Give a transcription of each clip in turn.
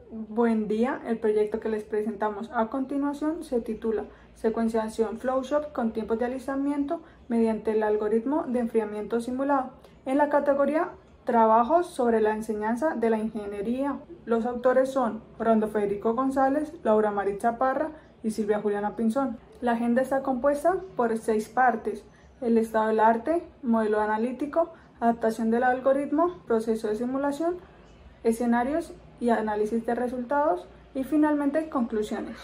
Buen día, el proyecto que les presentamos a continuación se titula Secuenciación Flowshop con tiempos de alistamiento mediante el algoritmo de enfriamiento simulado. En la categoría Trabajos sobre la enseñanza de la ingeniería. Los autores son Orlando Federico González, Laura Maritza Parra y Silvia Juliana Pinzón. La agenda está compuesta por 6 partes: el estado del arte, modelo analítico, adaptación del algoritmo, proceso de simulación, escenarios y análisis de resultados, y finalmente conclusiones.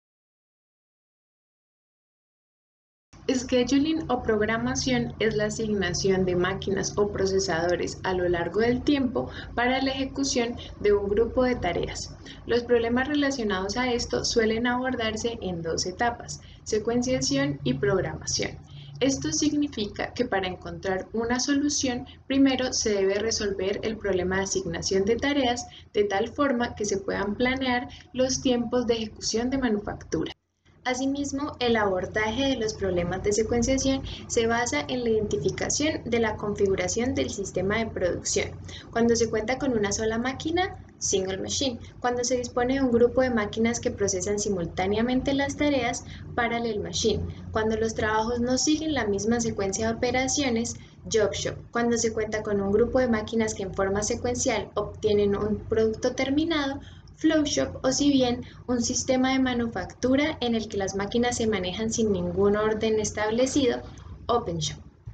Scheduling o programación es la asignación de máquinas o procesadores a lo largo del tiempo para la ejecución de un grupo de tareas. Los problemas relacionados a esto suelen abordarse en 2 etapas: secuenciación y programación. Esto significa que para encontrar una solución, primero se debe resolver el problema de asignación de tareas de tal forma que se puedan planear los tiempos de ejecución de manufactura. Asimismo, el abordaje de los problemas de secuenciación se basa en la identificación de la configuración del sistema de producción. Cuando se cuenta con una sola máquina, single machine. Cuando se dispone de un grupo de máquinas que procesan simultáneamente las tareas, parallel machine. Cuando los trabajos no siguen la misma secuencia de operaciones, job shop. Cuando se cuenta con un grupo de máquinas que en forma secuencial obtienen un producto terminado, Flowshop, o si bien un sistema de manufactura en el que las máquinas se manejan sin ningún orden establecido, OpenShop.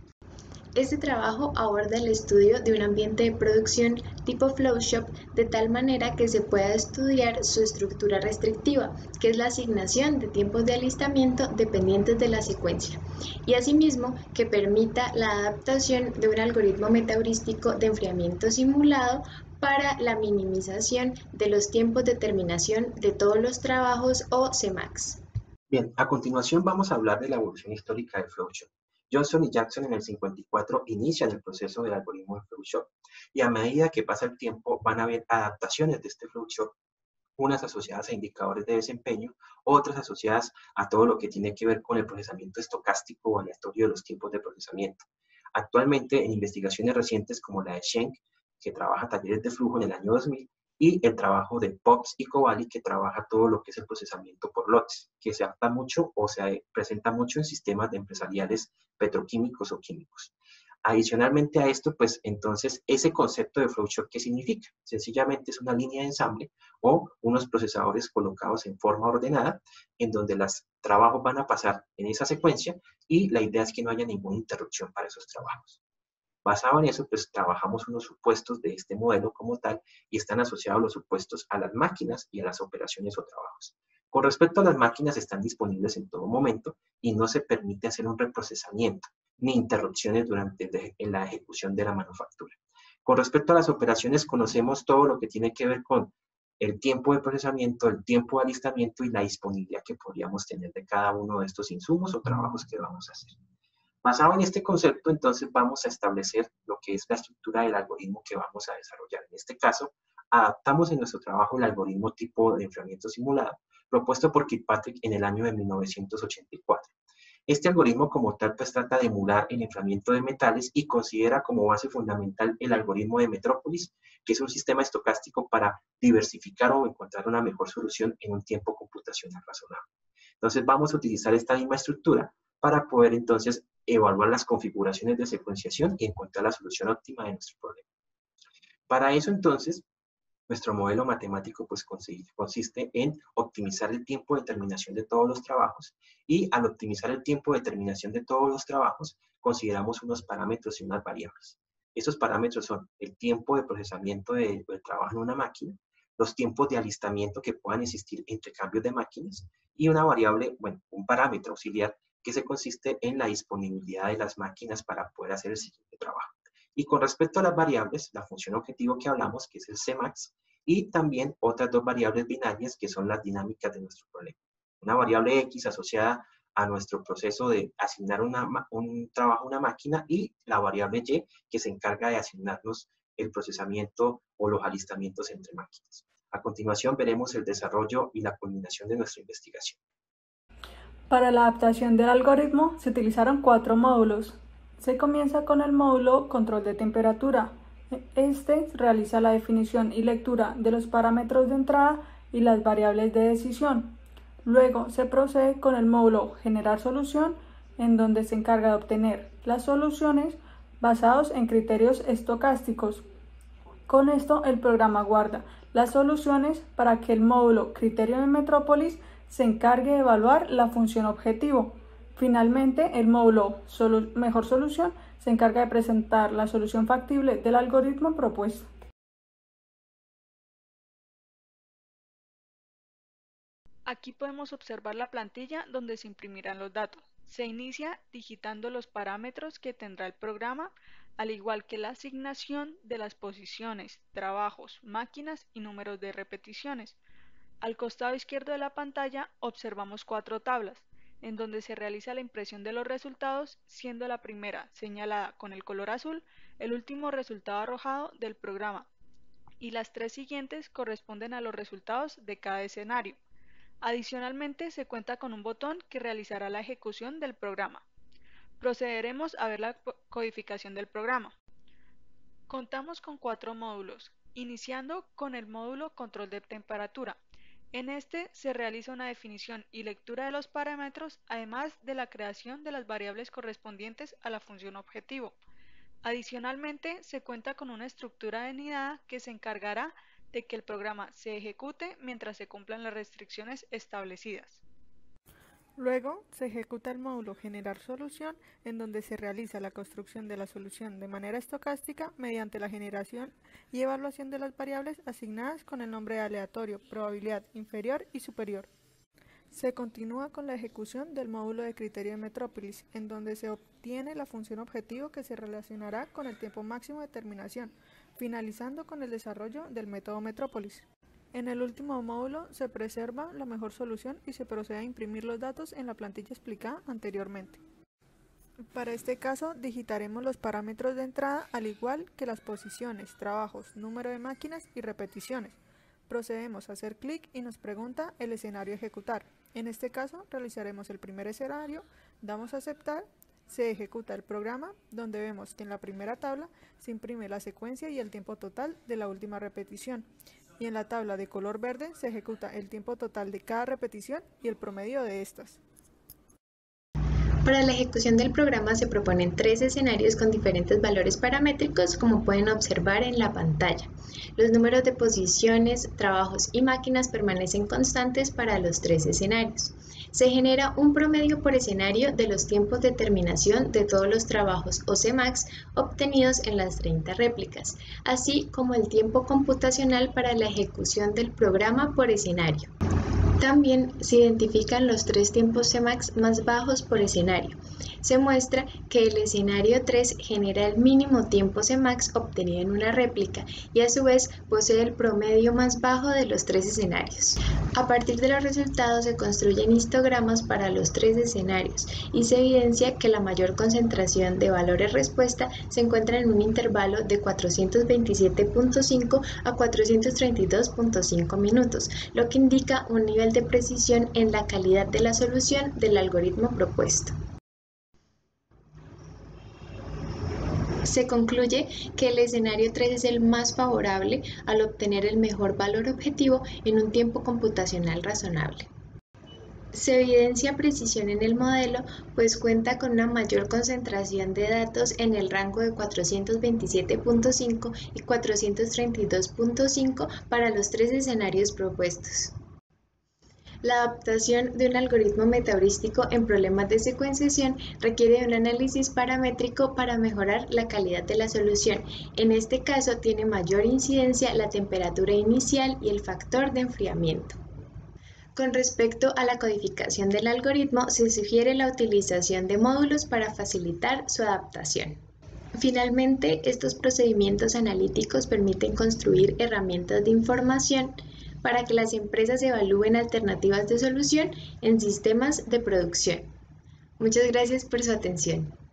Este trabajo aborda el estudio de un ambiente de producción tipo Flowshop de tal manera que se pueda estudiar su estructura restrictiva, que es la asignación de tiempos de alistamiento dependientes de la secuencia, y asimismo que permita la adaptación de un algoritmo metaheurístico de enfriamiento simulado para la minimización de los tiempos de terminación de todos los trabajos o CMAX. Bien, a continuación vamos a hablar de la evolución histórica de Flowshop. Johnson y Jackson en el 54 inician el proceso del algoritmo de Flowshop, y a medida que pasa el tiempo van a haber adaptaciones de este Flowshop, unas asociadas a indicadores de desempeño, otras asociadas a todo lo que tiene que ver con el procesamiento estocástico o aleatorio de los tiempos de procesamiento. Actualmente, en investigaciones recientes como la de Schenck, que trabaja talleres de flujo en el año 2000, y el trabajo de Pops y Covali, que trabaja todo lo que es el procesamiento por lotes, que se adapta mucho o se presenta mucho en sistemas de empresariales petroquímicos o químicos. Adicionalmente a esto, pues entonces ese concepto de flowchart, ¿qué significa? Sencillamente es una línea de ensamble o unos procesadores colocados en forma ordenada, en donde los trabajos van a pasar en esa secuencia, y la idea es que no haya ninguna interrupción para esos trabajos. Basado en eso, pues trabajamos unos supuestos de este modelo como tal, y están asociados los supuestos a las máquinas y a las operaciones o trabajos. Con respecto a las máquinas, están disponibles en todo momento y no se permite hacer un reprocesamiento ni interrupciones en la ejecución de la manufactura. Con respecto a las operaciones, conocemos todo lo que tiene que ver con el tiempo de procesamiento, el tiempo de alistamiento y la disponibilidad que podríamos tener de cada uno de estos insumos o trabajos que vamos a hacer. Basado en este concepto, entonces vamos a establecer lo que es la estructura del algoritmo que vamos a desarrollar. En este caso, adaptamos en nuestro trabajo el algoritmo tipo de enfriamiento simulado, propuesto por Kirkpatrick en el año de 1984. Este algoritmo como tal pues trata de emular el enfriamiento de metales y considera como base fundamental el algoritmo de Metrópolis, que es un sistema estocástico para diversificar o encontrar una mejor solución en un tiempo computacional razonable. Entonces vamos a utilizar esta misma estructura para poder entonces evaluar las configuraciones de secuenciación y encontrar la solución óptima de nuestro problema. Para eso entonces, nuestro modelo matemático pues consiste en optimizar el tiempo de terminación de todos los trabajos, y al optimizar el tiempo de terminación de todos los trabajos, consideramos unos parámetros y unas variables. Esos parámetros son el tiempo de procesamiento del trabajo en una máquina, los tiempos de alistamiento que puedan existir entre cambios de máquinas, y una variable, bueno, un parámetro auxiliar que se consiste en la disponibilidad de las máquinas para poder hacer el siguiente trabajo. Y con respecto a las variables, la función objetivo que hablamos, que es el Cmax, y también otras 2 variables binarias que son las dinámicas de nuestro problema. Una variable X asociada a nuestro proceso de asignar un trabajo a una máquina, y la variable Y que se encarga de asignarnos el procesamiento o los alistamientos entre máquinas. A continuación veremos el desarrollo y la culminación de nuestra investigación. Para la adaptación del algoritmo se utilizaron 4 módulos. Se comienza con el módulo control de temperatura, Este realiza la definición y lectura de los parámetros de entrada y las variables de decisión. Luego se procede con el módulo Generar solución, en donde se encarga de obtener las soluciones basados en criterios estocásticos. Con esto, el programa guarda las soluciones para que el módulo Criterio de Metrópolis se encargue de evaluar la función objetivo. Finalmente, el módulo Mejor Solución se encarga de presentar la solución factible del algoritmo propuesto. Aquí podemos observar la plantilla donde se imprimirán los datos. Se inicia digitando los parámetros que tendrá el programa, al igual que la asignación de las posiciones, trabajos, máquinas y números de repeticiones. Al costado izquierdo de la pantalla observamos 4 tablas, en donde se realiza la impresión de los resultados, siendo la primera señalada con el color azul, el último resultado arrojado del programa, y las 3 siguientes corresponden a los resultados de cada escenario. Adicionalmente, se cuenta con un botón que realizará la ejecución del programa. Procederemos a ver la codificación del programa. Contamos con 4 módulos, iniciando con el módulo Control de temperatura. En este se realiza una definición y lectura de los parámetros, además de la creación de las variables correspondientes a la función objetivo. Adicionalmente, se cuenta con una estructura de nidada que se encargará de que el programa se ejecute mientras se cumplan las restricciones establecidas. Luego se ejecuta el módulo Generar solución, en donde se realiza la construcción de la solución de manera estocástica mediante la generación y evaluación de las variables asignadas con el nombre aleatorio, probabilidad inferior y superior. Se continúa con la ejecución del módulo de criterio de Metrópolis, en donde se obtiene la función objetivo que se relacionará con el tiempo máximo de terminación, finalizando con el desarrollo del método Metrópolis. En el último módulo se preserva la mejor solución y se procede a imprimir los datos en la plantilla explicada anteriormente. Para este caso, digitaremos los parámetros de entrada al igual que las posiciones, trabajos, número de máquinas y repeticiones. Procedemos a hacer clic y nos pregunta el escenario a ejecutar. En este caso, realizaremos el primer escenario, damos a aceptar, se ejecuta el programa, donde vemos que en la primera tabla se imprime la secuencia y el tiempo total de la última repetición. Y en la tabla de color verde se ejecuta el tiempo total de cada repetición y el promedio de estas. Para la ejecución del programa se proponen 3 escenarios con diferentes valores paramétricos, como pueden observar en la pantalla. Los números de posiciones, trabajos y máquinas permanecen constantes para los 3 escenarios. Se genera un promedio por escenario de los tiempos de terminación de todos los trabajos o Cmax obtenidos en las 30 réplicas, así como el tiempo computacional para la ejecución del programa por escenario. También se identifican los 3 tiempos Cmax más bajos por escenario. Se muestra que el escenario 3 genera el mínimo tiempo Cmax obtenido en una réplica y a su vez posee el promedio más bajo de los 3 escenarios. A partir de los resultados se construyen histogramas para los 3 escenarios y se evidencia que la mayor concentración de valores respuesta se encuentra en un intervalo de 427.5 a 432.5 minutos, lo que indica un nivel de precisión en la calidad de la solución del algoritmo propuesto. Se concluye que el escenario 3 es el más favorable al obtener el mejor valor objetivo en un tiempo computacional razonable. Se evidencia precisión en el modelo, pues cuenta con una mayor concentración de datos en el rango de 427.5 y 432.5 para los 3 escenarios propuestos. La adaptación de un algoritmo metaheurístico en problemas de secuenciación requiere de un análisis paramétrico para mejorar la calidad de la solución. En este caso, tiene mayor incidencia la temperatura inicial y el factor de enfriamiento. Con respecto a la codificación del algoritmo, se sugiere la utilización de módulos para facilitar su adaptación. Finalmente, estos procedimientos analíticos permiten construir herramientas de información para que las empresas evalúen alternativas de solución en sistemas de producción. Muchas gracias por su atención.